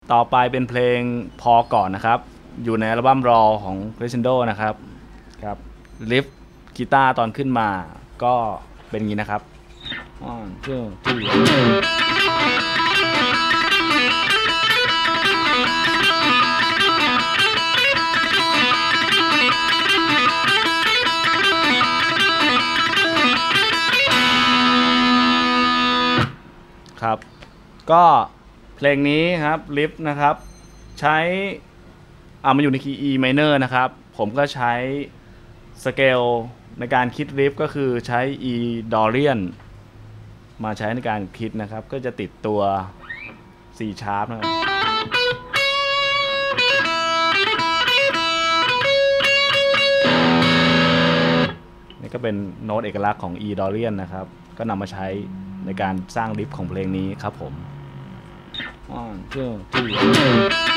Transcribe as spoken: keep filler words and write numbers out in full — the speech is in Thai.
ต่อไปเป็นเพลงพอก่อนนะครับอยู่ในอัลบั้มรอของ Crescendo นะครับครับลิฟกีตาร์ตอนขึ้นมาก็เป็นอย่างนี้นะครับone two three ครับก็เพลงนี้ครับลิฟนะครับใช้อ่ามันอยู่ในคีย์ E minor นะครับผมก็ใช้สเกลในการคิดลิฟก็คือใช้ E Dorian มาใช้ในการคิดนะครับก็จะติดตัว C sharp นะครับนี่ก็เป็นโน้ตเอกลักษณ์ของ E Dorian นะครับก็นำมาใช้ในการสร้างลิฟของเพลงนี้ครับผมone two three